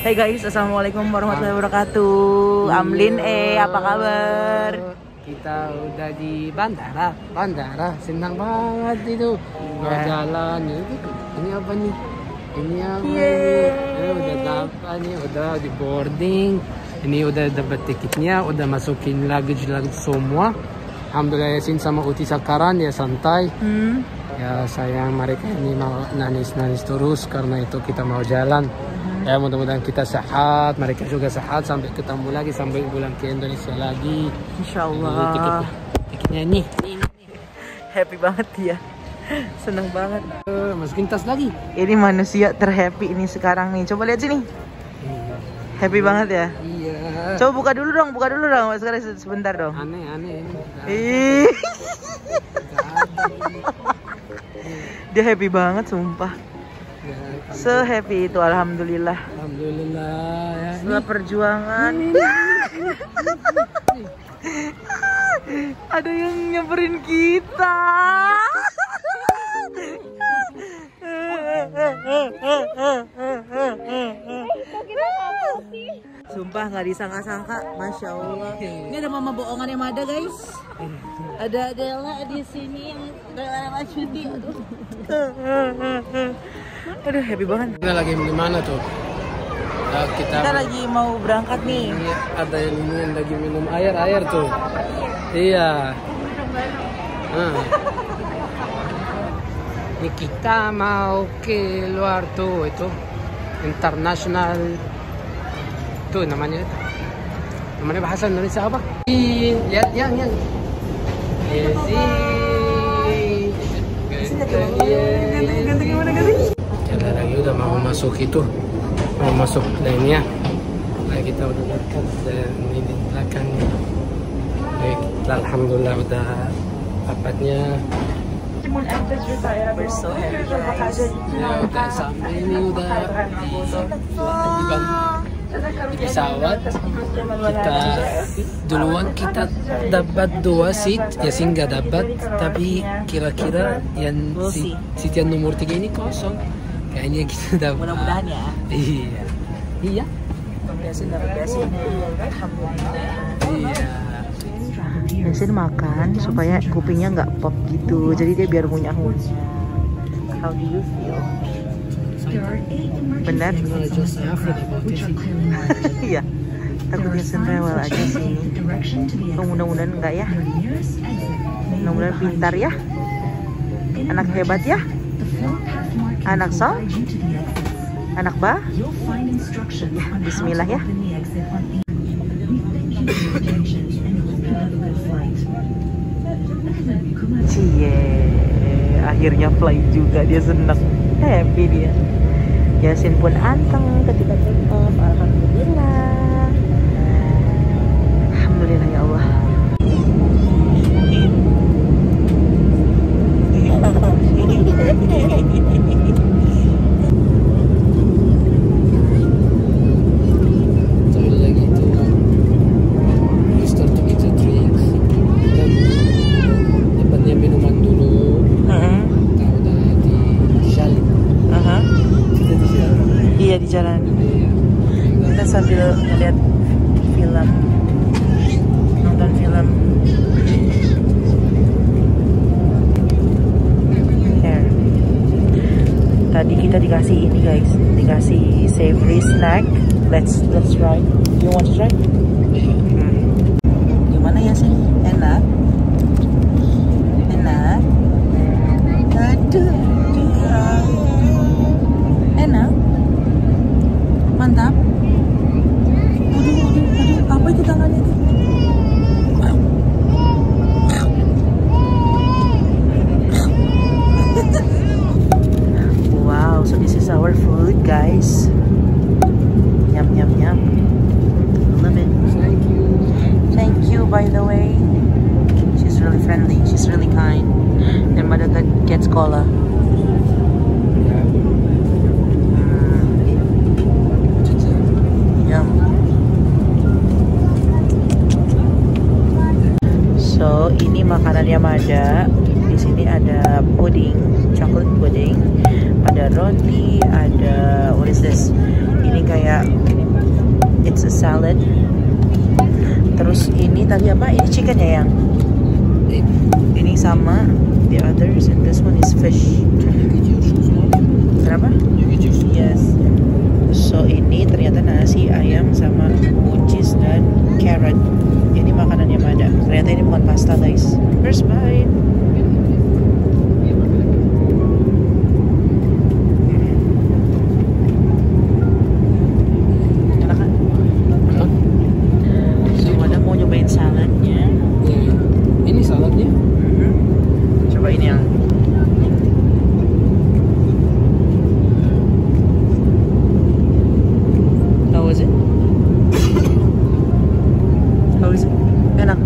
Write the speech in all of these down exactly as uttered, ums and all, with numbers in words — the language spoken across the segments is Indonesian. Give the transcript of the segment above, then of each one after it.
Hey guys, assalamualaikum warahmatullahi wabarakatuh. Amlin, eh apa kabar? Kita udah di bandara, bandara senang banget itu. Mau jalan ini, ini apa nih? Ini apa nih? Eh, udah dapat nih, udah di boarding. Ini udah dapat tiketnya, udah masukin luggage-luggage semua. Alhamdulillah Yasin sama Uti sekarang ya santai. Hmm. Ya sayang mereka ini mau nangis-nangis terus karena itu kita mau jalan. Ya mudah-mudahan kita sehat, mereka juga sehat sampai ketemu lagi, sampai pulang ke Indonesia lagi. Insya Allah. Jadi, tiket, tiketnya nih. Happy banget ya, seneng banget. Uh, masukin tas lagi. Ini manusia terhappy ini sekarang nih. Coba lihat sini. Happy banget ya. Iya. Coba buka dulu dong, buka dulu dong. Sekarang sebentar dong. Aneh aneh. Ih. Dia happy banget sumpah. Se-happy itu alhamdulillah. Alhamdulillah ya. Setelah perjuangan. Ada yang nyamperin kita. Sumpah nggak disangka-sangka, masya Allah. Ini ada mama bohongan yang ada guys. Ada Dela di sini yang Dela cuti. Aduh happy banget. Kita lagi di mana tuh? Nah, kita, kita lagi mau berangkat nih. Ini ada yang ini yang lagi minum air air tuh. Iya. Nah. Ini kita mau keluar tuh itu internasional tuh namanya itu. Namanya bahasa Indonesia apa? Lihat yang yang. Yes. Ganti gimana ganti? Ada lagi udah mau masuk itu, mau masuk lainnya. Nah kita udah dekat dan ini di belakangnya. Kita alhamdulillah udah dapatnya. We're so happy guys. Ya udah sampai ini udah di, di pesawat. Kita duluan kita dapat dua seat, ya sih nggak dapat, tapi kira-kira yang seat, seat yang nomor tiga ini kosong. Kayaknya kita dapat. Mudah-mudahan ya. Iya. Iya. Yasin dapat Yasin. Alhamdulillah. Iya. Yasin makan supaya kupingnya nggak pop gitu, jadi dia biar ngunyah-ngunyah. How do you feel? Benar? Iya. Takutnya senrewel aja sih. Oh, mudah-mudahan enggak ya. Mudah-mudahan pintar ya. Anak hebat ya. Anak sol. Anak ba. Ya, bismillah ya. Cie, akhirnya flight juga, dia senang, happy dia. Yasin pun anteng ketika take off. Alhamdulillah. Alhamdulillah ya Allah. Di jalan kita sambil ngeliat film, nonton film Hair. Tadi kita dikasih ini guys, dikasih savory snack. Let's let's try. You want to try? Hmm. Gimana ya sih? Enak? Enak? Aduh, enak? Mantap. Aduh, aduh, aduh, apa itu tangannya itu? Wow, so this is our food, guys. Yum, yum, yum. Love it. Thank you. Thank you, by the way. She's really friendly. She's really kind. And mother gets cola. So ini makanannya Mada. Di sini ada pudding, chocolate pudding, Ada roti, ada what is this? Ini kayak it's a salad. Terus ini tadi apa? Ini chicken ya yang? Ini sama the others and this one is fish. Kenapa? Yes. So ini ternyata nasi ayam sama buncis dan carrot. Ini makanannya Mada. Ternyata ini bukan pasta guys. First bite. Enak kan? So Mada mau nyobain saladnya. Ini saladnya? Coba ini yang how is it? How is it? Enak.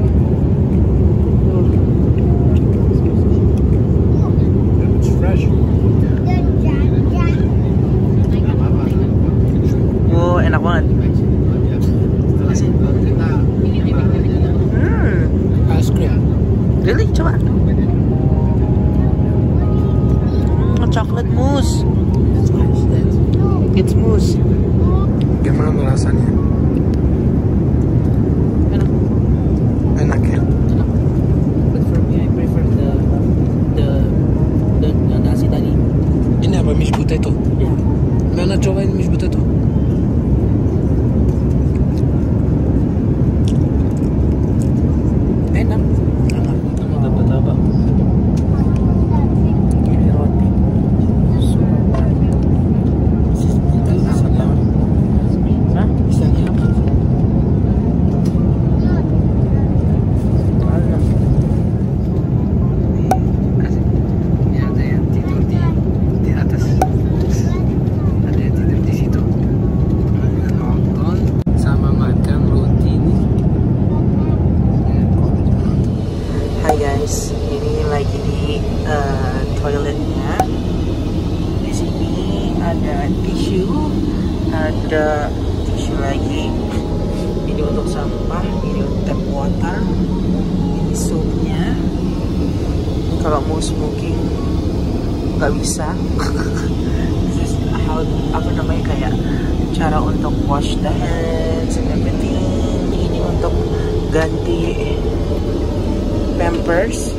It's fresh. Oh, enak banget. Hmm. Ice cream. Really? Coba. Mm, chocolate mousse. It's mousse. Gimana rasanya? Enak. Enak ya? Enak. But for me, I prefer the the the, the nasi tadi. Ini apa, mashed potato? Ya. Mana cobain mashed potato? Enak. Enak. Kamu dapat apa? Ini roti. Hah? Isinya apa? Alam. Ini ada yang tidur di di atas. Ada yang tidur di situ. Nonton sama makan roti ini. Hai guys, ini lagi di uh, toiletnya. Di sini ada tisu, ada tisu lagi. Ini untuk sampah, ini untuk tap water, ini supnya. Kalau mau smoking nggak bisa. This is how apa namanya kayak cara untuk wash the hands and everything. Ini untuk ganti Pampers.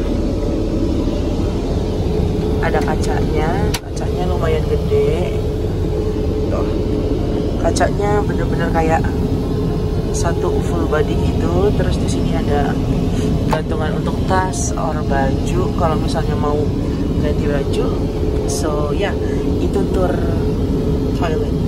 Ada kacanya, kacanya lumayan gede. Tuh, kacanya bener-bener kayak satu full body gitu. Terus di sini ada gantungan untuk tas or baju kalau misalnya mau ganti baju. So ya, yeah, itu tour toilet.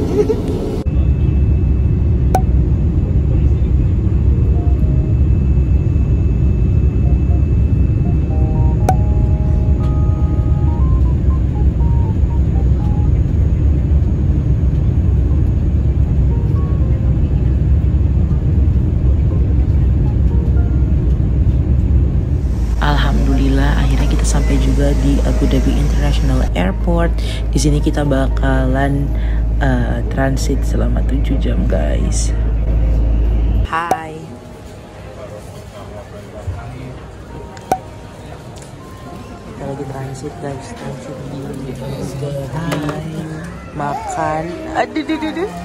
Alhamdulillah akhirnya kita sampai juga di Abu Dhabi International Airport. Di sini kita bakalan uh, transit selama tujuh jam guys. Hai. Kita lagi transit guys, transit di Abu Dhabi. Hai. Makan. Aduh, aduh, aduh, aduh.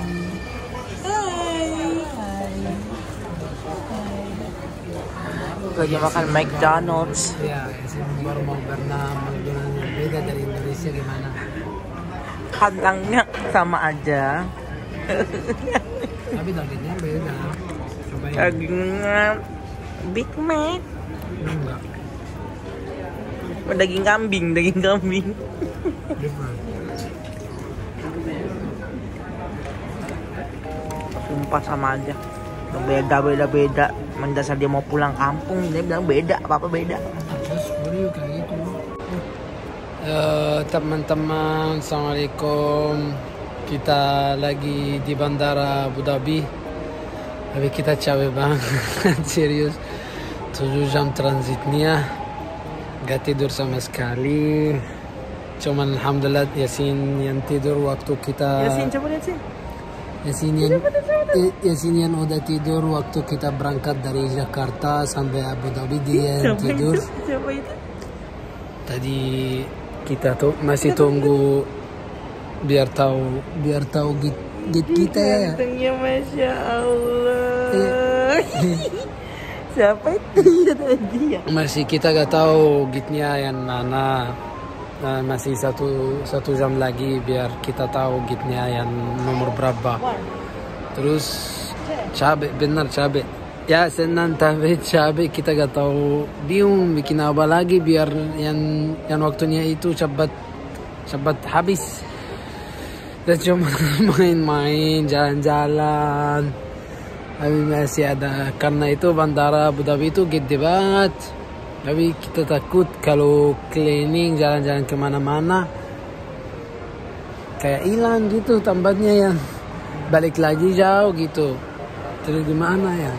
Lagi makan McDonald's. Ya, sih baru mau berenang, McDonald's beda dari Indonesia gimana? Kantangnya sama aja. Tapi dagingnya beda. Cobain. Dagingnya Big Mac. Enggak. Daging kambing, daging kambing. Different. Sumpah sama aja. Beda, beda, beda. Mendasar dia mau pulang kampung, dia bilang beda, apa-apa beda. Terus baru kayak gitu. Uh, teman-teman, assalamualaikum. Kita lagi di bandara Abu Dhabi. Tapi kita capek banget, serius. tujuh jam transitnya, gak tidur sama sekali. Cuman alhamdulillah Yasin yang tidur waktu kita. Yasin coba lihat sih. Yasin yang, Yasin yang udah tidur waktu kita berangkat dari Jakarta sampai Abu Dhabi, dia yang tidur. Siapa itu? Tadi Kita tuh masih tunggu biar tahu biar tahu git git kita ya. Gantengnya Masya Allah. Siapa itu ya tadi ya? Masih kita gak tahu gitnya yang mana. Nah, masih satu satu jam lagi biar kita tahu gitnya yang nomor berapa. Terus cabe benar cabe. Ya senang tapi cabe kita gak tahu, bingung bikin apa lagi biar yang yang waktunya itu cepat cepat habis. Kita cuma main-main, jalan-jalan. Tapi masih ada, karena itu bandara Abu Dhabi itu gede banget. Tapi kita takut kalau cleaning, jalan-jalan kemana-mana kayak hilang gitu tempatnya, yang balik lagi jauh gitu. Terus gimana ya?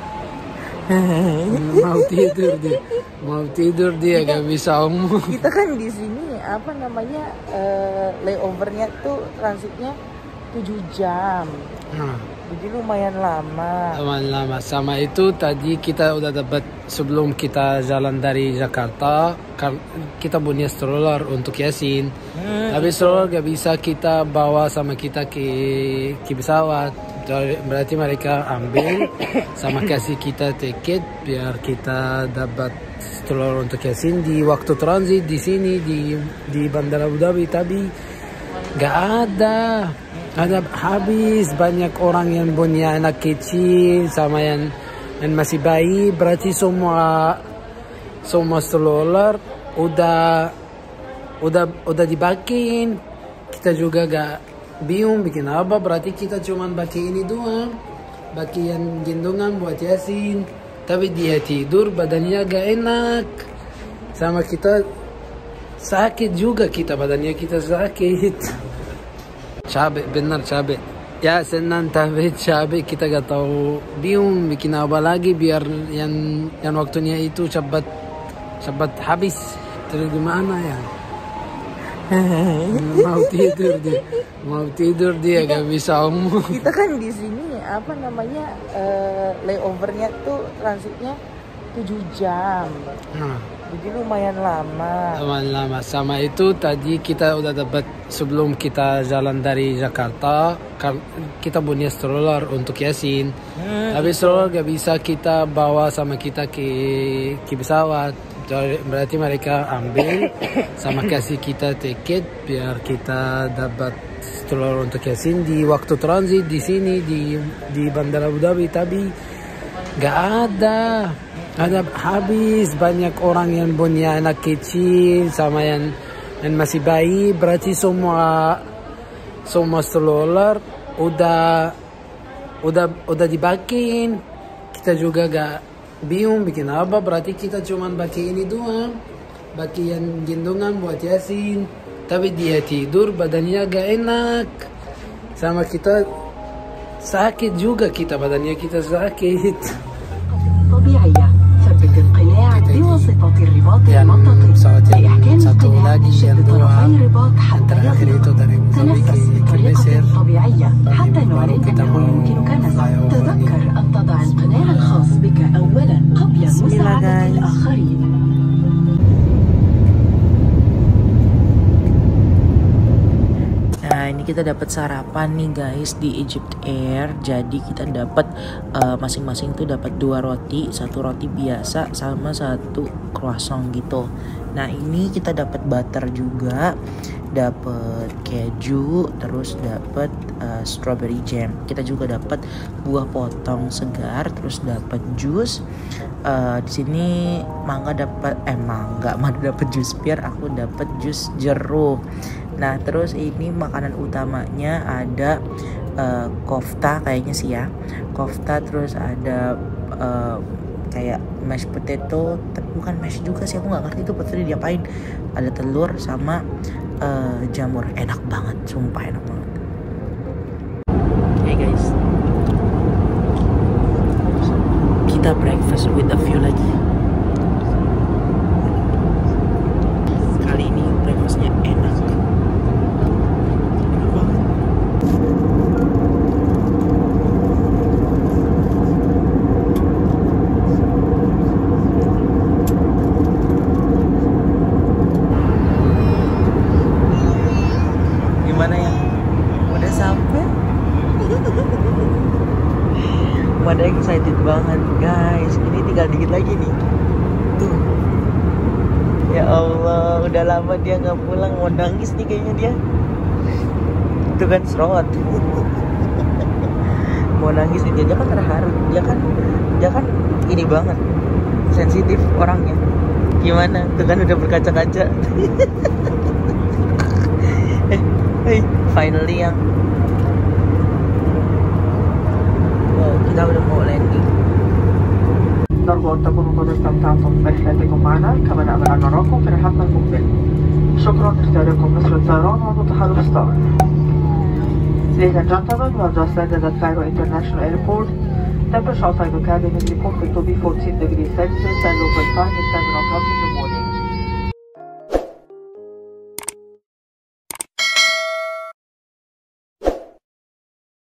Mau tidur dia, mau tidur dia gak bisa omong. Kita kan di sini apa namanya uh, layovernya tuh transitnya tujuh jam. Nah, jadi lumayan lama. Lumayan lama. Sama itu tadi kita udah dapat sebelum kita jalan dari Jakarta, kita punya stroller untuk Yasin. Hmm. Tapi stroller gak bisa kita bawa sama kita ke ke pesawat. Berarti mereka ambil sama kasih kita tiket biar kita dapat stroller untuk Yasin di waktu transit di sini di di Bandara Abu Dhabi. Tapi gak ada. Ada habis, banyak orang yang punya anak kecil sama yang, yang masih bayi, berarti semua semua stroller udah udah udah dibagiin. Kita juga gak bingung bikin apa, berarti kita cuman bagi ini doang, bagi yang gendongan buat Yasin. Tapi dia tidur badannya gak enak, sama kita sakit juga, kita badannya kita sakit. Cabe benar cabe. Ya senang tapi cabe kita gak tahu, bingung bikin apa lagi biar yang yang waktunya itu cepat cepat habis. Terus gimana ya? Mau tidur dia, mau tidur dia gak bisa omong. Kita kan di sini apa namanya uh, layovernya tuh transitnya tujuh jam. Nah, jadi lumayan lama. Lumayan lama. Sama itu tadi kita udah dapat sebelum kita jalan dari Jakarta, kita punya stroller untuk Yasin. Hmm. Tapi stroller gak bisa kita bawa sama kita ke ke pesawat. Berarti mereka ambil sama kasih kita tiket biar kita dapat stroller untuk Yasin di waktu transit di sini di di Bandara Abu Dhabi. Tapi gak ada. Ada habis, banyak orang yang punya anak kecil sama yang yang masih bayi, berarti semua semua stroller udah udah udah dibagiin. Kita juga gak bingung bikin apa, berarti kita cuman bagi ini doang, bagi yang gendongan buat Yasin. Tapi dia tidur badannya gak enak, sama kita sakit juga, kita badannya kita sakit. ثبت القناع بواسطة الرباط المطاطي لإحكام القناع شد طرفي الرباط حتى يغلق. تنفس بطريقة طبيعية حتى نعلن أنه يمكنك نزع. تذكر أن تضع القناع الخاص بك أولا قبل مساعدة الآخرين. Nah, ini kita dapat sarapan nih guys di Egypt Air. Jadi kita dapat uh, masing-masing tuh dapat dua roti, satu roti biasa sama satu croissant gitu. Nah, ini kita dapat butter juga, dapat keju, terus dapat uh, strawberry jam. Kita juga dapat buah potong segar, terus dapat jus. Uh, di sini mangga dapat eh mangga, mangga dapat jus pir, aku dapat jus jeruk. Nah, terus ini makanan utamanya ada uh, kofta kayaknya sih ya. Kofta, terus ada uh, kayak mashed potato, tapi bukan mashed juga sih, aku nggak ngerti itu potatonya diapain. Ada telur sama uh, jamur, enak banget, sumpah enak banget. Hey guys, kita breakfast with a view lagi. Kali ini breakfastnya enak. kayak gini. Tuh. Ya Allah, udah lama dia nggak pulang, mau nangis nih kayaknya dia. Itu kan serot. Mau nangis nih dia, dia kan terharu, dia kan dia kan ini banget, sensitif orangnya. Gimana? Tuh kan udah berkaca-kaca. eh, hey, finally yang oh, kita udah mau landing. نرجو أن تكونوا قد استمتعتم برحلتكم معنا كما نأمل أن نراكم في رحلتنا المقبلة. شكرا لاختياركم مصر الطيران ومتحرك ستار. Ladies and gentlemen, we have just landed at Cairo International Airport. Temperature outside the cabin is confirmed to be fourteen degrees Celsius and local time is seven o'clock.